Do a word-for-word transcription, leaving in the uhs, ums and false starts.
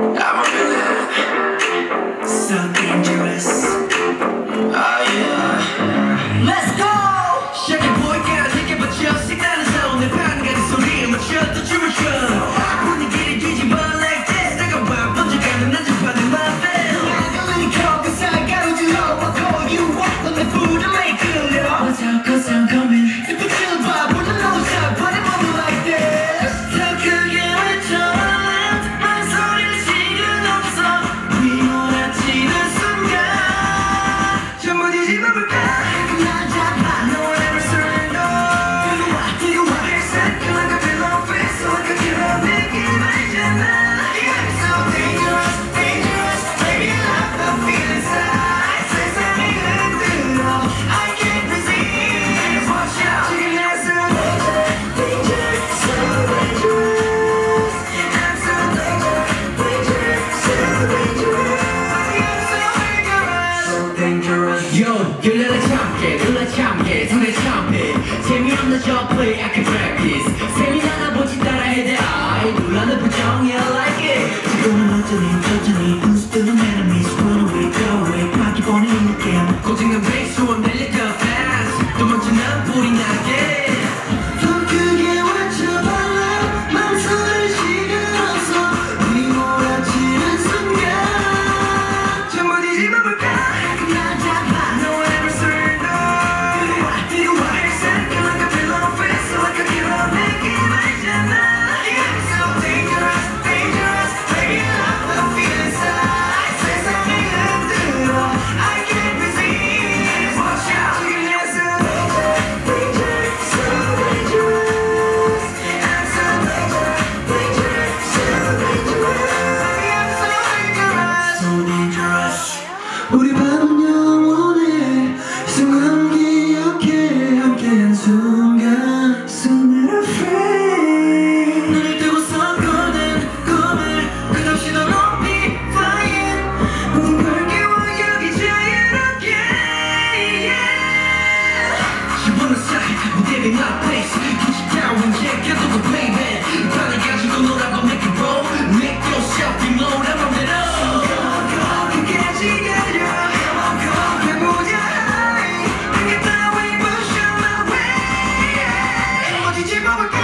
I'm a villain. So dangerous. Oh yeah. Let's go! 시작해 볼까 느껴봤죠 색다른 소음에 반가운 소리에 맞춰 또 춤을 춰 분위기를 뒤집어 like this 다가와 번져가는 난장판의 맘에 나가는 커가 살가로질러 I call you up on the food and make it little What's up cause I'm coming If you chill vibe with the low side but it won't be like this 더 크게 외쳐 망설일 시간 없어 휘몰아치는 순간 전부 뒤집어볼까 열려라 참깨 놀라 참깨 손에 참패 재미없는 저 play I can practice 세미나나 보지 따라해 대 I 놀라는 부정이 I like it 지금은 어쩌니 저쩌니 Who's the enemies run away go away 바퀴 보는 느낌 고증난 bass 소음 날려 더 fast 도망치는 불이 나게 더 크게 외쳐봐라 망설일 시간 없어 휘몰아치는 순간 전부 뒤집어볼까 우리 밤은 영원해 순간 기억해 함께한 순간 So not afraid 눈을 뜨고서 꾸는 꿈을 끝없이 더 높이 flying 모든 걸 깨워 여기 자유롭게 You wanna say 무대 be my place 구십타운 제껴두고 baby 이 판을 가지고 놀아봐 make it roll Make yourself be more 난 맘대로 Mama